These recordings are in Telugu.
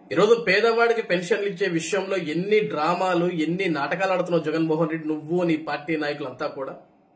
ఈరోజు పేదవాడికి పెన్షన్లు ఇచ్చే విషయంలో ఎన్ని డ్రామాలు ఎన్ని నాటకాలు ఆడుతున్నావు జగన్మోహన్ రెడ్డి, నువ్వు నీ పార్టీ నాయకులంతా కూడా.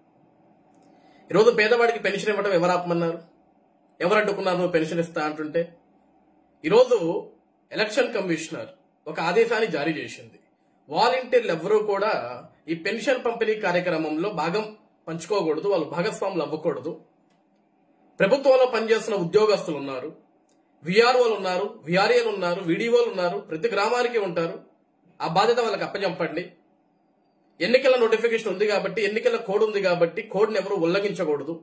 ఈరోజు పేదవాడికి పెన్షన్ ఇవ్వడం ఎవరు ఆపమన్నారు? ఎవరు అడ్డుకున్నారు నువ్వు పెన్షన్ ఇస్తా అంటుంటే? ఈరోజు ఎలక్షన్ కమిషనర్ ఒక ఆదేశాన్ని జారీ చేసింది. వాలంటీర్లు ఎవరూ కూడా ఈ పెన్షన్ పంపిణీ కార్యక్రమంలో భాగం పంచుకోకూడదు, వాళ్ళు భాగస్వాములు అవ్వకూడదు. ప్రభుత్వంలో పనిచేస్తున్న ఉద్యోగస్తులు ఉన్నారు, విఆర్ఓలు ఉన్నారు, విఆర్ఏలు ఉన్నారు, వీడిఓలు ఉన్నారు, ప్రతి గ్రామానికి ఉంటారు. ఆ బాధ్యత వాళ్ళకి అప్పచెప్పండి. ఎన్నికల నోటిఫికేషన్ ఉంది కాబట్టి, ఎన్నికల కోడ్ ఉంది కాబట్టి కోడ్ని ఎవరు ఉల్లంఘించకూడదు.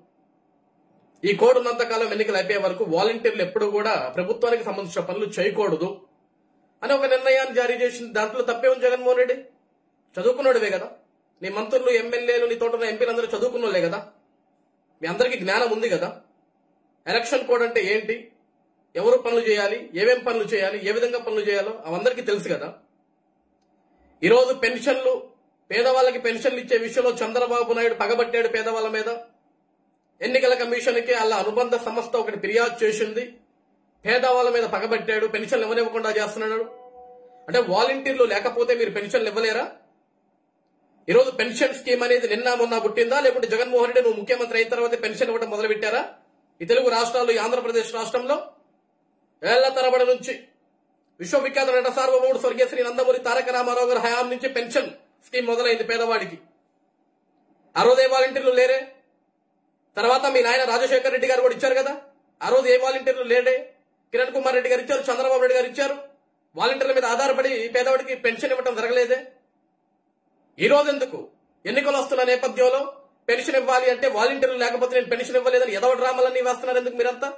ఈ కోడ్ ఉన్నంతకాలం ఎన్నికలు అయిపోయే వరకు వాలంటీర్లు ఎప్పుడు కూడా ప్రభుత్వానికి సంబంధించిన పనులు చేయకూడదు అని ఒక నిర్ణయాన్ని జారీ చేసింది. దాంట్లో తప్పే ఉంది జగన్మోహన్ రెడ్డి. చదువుకున్నాడువే కదా, నీ మంత్రులు ఎమ్మెల్యేలు నీ తోట ఎంపీలు అందరూ చదువుకున్నోళ్లే కదా, మీ అందరికీ జ్ఞానం ఉంది కదా. ఎలక్షన్ కోడ్ అంటే ఏంటి, ఎవరు పనులు చేయాలి, ఏమేం పనులు చేయాలి, ఏ విధంగా పనులు చేయాలో అవందరికీ తెలుసు కదా. ఈరోజు పెన్షన్లు, పేదవాళ్ళకి పెన్షన్లు ఇచ్చే విషయంలో చంద్రబాబు నాయుడు పగబట్టాడు పేదవాళ్ళ మీద. ఎన్నికల కమిషన్కి అలా అనుబంధ సంస్థ ఒకటి ఫిర్యాదు చేసింది, పేదవాళ్ళ మీద పగబట్టాడు, పెన్షన్లు ఇవ్వనివ్వకుండా చేస్తున్నాడు. అంటే వాలంటీర్లు లేకపోతే మీరు పెన్షన్లు ఇవ్వలేరా? ఈరోజు పెన్షన్ స్కీమ్ అనేది నిన్న మొన్న పుట్టిందా, లేకుంటే జగన్మోహన్ రెడ్డి నువ్వు ముఖ్యమంత్రి అయిన తర్వాత పెన్షన్ ఇవ్వడం మొదలు పెట్టారా? ఈ తెలుగు రాష్ట్రాల్లో, ఈ ఆంధ్రప్రదేశ్ రాష్ట్రంలో ఏళ్ల తరబడి నుంచి విశ్వవిఖ్యాత నట సార్వభౌముడు స్వర్గీయ శ్రీ నందమూరి తారక రామారావు గారి హయాం నుంచి పెన్షన్ స్కీమ్ మొదలైంది పేదవాడికి. ఆ రోజు ఏ వాలంటీర్లు లేరే. తర్వాత మీ నాయన రాజశేఖర్ రెడ్డి గారు కూడా ఇచ్చారు కదా, ఆ రోజు ఏ వాలంటీర్లు లేడే. కిరణ్ కుమార్ రెడ్డి గారు ఇచ్చారు, చంద్రబాబు నాయుడు గారు ఇచ్చారు. వాలంటీర్ల మీద ఆధారపడి పేదవాడికి పెన్షన్ ఇవ్వడం జరగలేదే. ఈ రోజు ఎందుకు ఎన్నికలు వస్తున్న నేపథ్యంలో పెన్షన్ ఇవ్వాలి అంటే వాలంటీర్లు లేకపోతే నేను పెన్షన్ ఇవ్వలేదని ఎదవ డ్రామాలన్నీ వేస్తున్నారు ఎందుకు మీరంతా?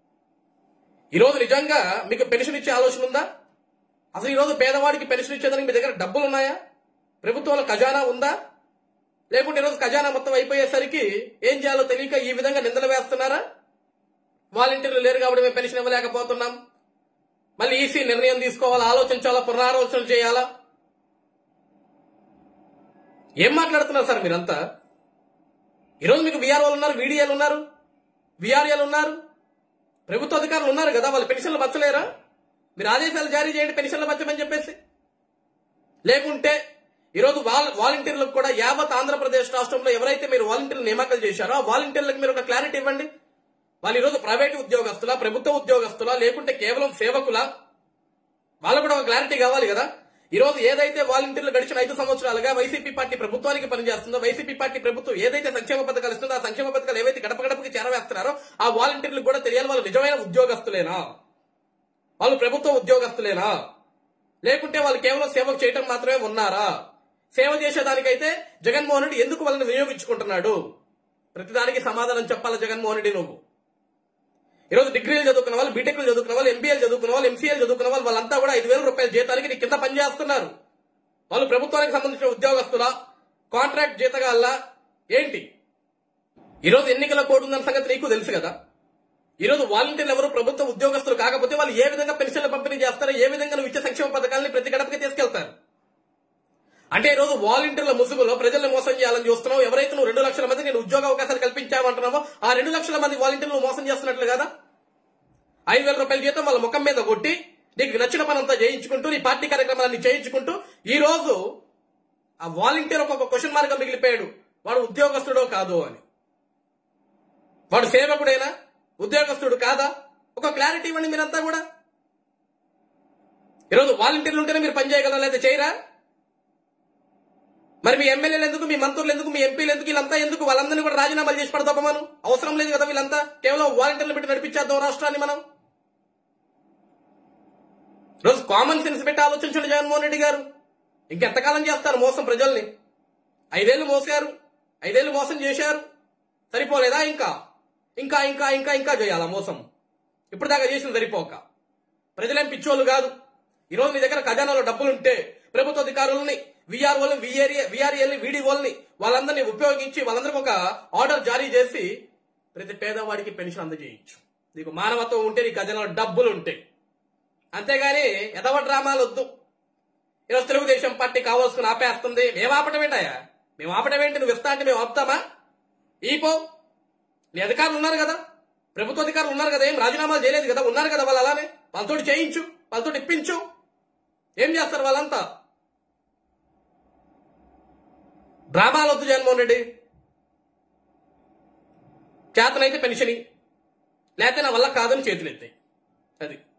ఈ రోజు నిజంగా మీకు పెన్షన్ ఇచ్చే ఆలోచన ఉందా? అసలు ఈ రోజు పేదవాడికి పెన్షన్ ఇచ్చేదానికి మీ దగ్గర డబ్బులు ఉన్నాయా? ప్రభుత్వంలో ఖజానా ఉందా? లేకుంటే ఈరోజు ఖజానా మొత్తం అయిపోయేసరికి ఏం చేయాలో తెలియక ఈ విధంగా నిందలు వేస్తున్నారా? వాలంటీర్లు లేరు కాబట్టి మేము పెన్షన్ ఇవ్వలేకపోతున్నాం, మళ్ళీ ఈసీ నిర్ణయం తీసుకోవాలా, ఆలోచించాలా, పునరాలోచన చేయాలా? ఏం మాట్లాడుతున్నారు సార్ మీరంతా? ఈరోజు మీకు విఆర్ఓలు ఉన్నారు, వీడిఏలు ఉన్నారు, విఆర్ఏలు ఉన్నారు, ప్రభుత్వ అధికారులు ఉన్నారు కదా, వాళ్ళు పెన్షన్లు పంచలేరా? మీరు ఆదేశాలు జారీ చేయండి పెన్షన్లు పంచమని చెప్పేసి. లేకుంటే ఈరోజు వాలంటీర్లకు కూడా యావత్ ఆంధ్రప్రదేశ్ రాష్ట్రంలో ఎవరైతే మీరు వాలంటీర్లు నియామకాలు చేశారో ఆ వాలంటీర్లకు మీరు ఒక క్లారిటీ ఇవ్వండి. వాళ్ళు ఈరోజు ప్రైవేటు ఉద్యోగస్తులా, ప్రభుత్వ ఉద్యోగస్తులా, లేకుంటే కేవలం సేవకులా? వాళ్ళు కూడా ఒక క్లారిటీ కావాలి కదా. ఈరోజు ఏదైతే వాలంటీర్లు గడిచిన 5 సంవత్సరాలుగా వైసీపీ పార్టీ ప్రభుత్వానికి పనిచేస్తుందో, వైసీపీ పార్టీ ప్రభుత్వం ఏదైతే సంక్షేమ పథకాలు ఇస్తుందో ఆ సంక్షేమ పథకాలు ఏవైతే గడప గడపకి చేరవేస్తున్నారో ఆ వాలంటీర్లకు కూడా తెలియాలి వాళ్ళు నిజమైన ఉద్యోగస్తులేనా, వాళ్ళు ప్రభుత్వ ఉద్యోగస్తులేనా, లేకుంటే వాళ్ళు కేవలం సేవ చేయటం మాత్రమే ఉన్నారా? సేవ చేసేదానికైతే జగన్మోహన్ రెడ్డి ఎందుకు వాళ్ళని వినియోగించుకుంటున్నాడు? ప్రతిదానికి సమాధానం చెప్పాలి జగన్మోహన్ రెడ్డి నువ్వు. ఈరోజు డిగ్రీలు చదువుకున్న వాళ్ళు, బీటెక్లు చదువుకున్న వాళ్ళు, ఎంబీఏలు చదువుకున్న వాళ్ళు, ఎంసీఏలు చదువుకున్న వాళ్ళు, వాళ్ళంతా కూడా 5,000 రూపాయల జీతానికి నీ కింద పనిచేస్తున్నారు. వాళ్ళు ప్రభుత్వానికి సంబంధించిన ఉద్యోగస్తులా, కాంట్రాక్ట్ జీతగాళ్ళ ఏంటి? ఈరోజు ఎన్నికల కోడ్ ఉందన్న సంగతి నీకు తెలుసు కదా. ఈరోజు వాలంటీర్లు ఎవరు ప్రభుత్వ ఉద్యోగస్తులు కాకపోతే వాళ్ళు ఏ విధంగా పెన్షన్లు పంపిణీ చేస్తారో, ఏ విధంగా నువ్వు ఇచ్చే సంక్షేమ పథకాలని ప్రతి గడపకి తీసుకెళ్తారు? అంటే ఈరోజు వాలంటీర్ల ముసుగులో ప్రజల్ని మోసం చేయాలని చూస్తున్నావు. ఎవరైతే నువ్వు 2 లక్షల మంది నేను ఉద్యోగ అవకాశాలు కల్పించావంటున్నావో ఆ 2 లక్షల మంది వాలంటీర్లు నువ్వు మోసం చేస్తున్నట్లు కదా. 5,000 రూపాయల జీతం వాళ్ళ ముఖం మీద కొట్టి నీకు నచ్చిన పనంతా చేయించుకుంటూ, నీ పార్టీ కార్యక్రమాలన్నీ చేయించుకుంటూ ఈ రోజు ఆ వాలంటీర్ ఒక క్వశ్చన్ మార్క్ మిగిలిపోయాడు. వాడు ఉద్యోగస్తుడో కాదో అని. వాడు సేవకుడేనా, ఉద్యోగస్తుడు కాదా? ఒక క్లారిటీ ఇవ్వండి మీరంతా కూడా. ఈరోజు వాలంటీర్లు ఉంటేనే మీరు పని చేయగలరా, లేదా చేయరా? మరి మీ ఎమ్మెల్యేలు ఎందుకు, మీ మంత్రులు ఎందుకు, మీ ఎంపీలు ఎందుకు, వీళ్ళంతా ఎందుకు? వాళ్ళందరినీ కూడా రాజీనామాలు చేసి పడతామను అవసరం లేదు కదా. వీళ్ళంతా కేవలం వాలంటీర్లు పెట్టి నడిపించేద్దాం రాష్ట్రాన్ని మనం. రోజు కామన్ సెన్స్ పెట్టి ఆలోచించండి జగన్మోహన్ రెడ్డి గారు. ఇంకెంతకాలం చేస్తారు మోసం ప్రజల్ని? 5 ఏళ్లు మోసారు, 5 ఏళ్లు మోసం చేశారు, సరిపోలేదా? ఇంకా ఇంకా ఇంకా ఇంకా ఇంకా చేయాలా మోసం? ఇప్పుడు దాకా చేసిన సరిపోక ప్రజలేం పిచ్చోళ్ళు కాదు. ఈరోజు నీ దగ్గర ఖజానాలో డబ్బులుంటే ప్రభుత్వ అధికారులని, విఆర్ఓలు, విఆర్ఏల్ని, వీడిఓల్ని వాళ్ళందరినీ ఉపయోగించి వాళ్ళందరికీ ఒక ఆర్డర్ జారీ చేసి ప్రతి పేదవాడికి పెన్షన్ అందజేయచ్చు. నీకు మానవత్వం ఉంటే, నీ ఖజానాలో డబ్బులు ఉంటే. అంతేగాని ఎదవ డ్రామాలు వద్దు. ఈరోజు తెలుగుదేశం పార్టీ కావాల్సుకుని ఆపేస్తుంది. మేము ఆపటం ఏంటయ్యా? మేము ఆపటం ఏంటి? నువ్వు ఇస్తా అంటే మేము ఆపుతామా? ఈపో, నీ అధికారులు ఉన్నారు కదా, ప్రభుత్వ అధికారులు ఉన్నారు కదా, ఏం రాజీనామాలు చేయలేదు కదా, ఉన్నారు కదా వాళ్ళు, అలానే వాళ్ళతోటి చేయించు. వాళ్ళతో ఇప్పించు. ఏం చేస్తారు వాళ్ళంతా? డ్రామాలు వద్దు జగన్మోహన్ రెడ్డి. చేతనైతే పెన్షన్, లేకపోతే నా వల్ల కాదని చేతులు ఎత్తాయి. అది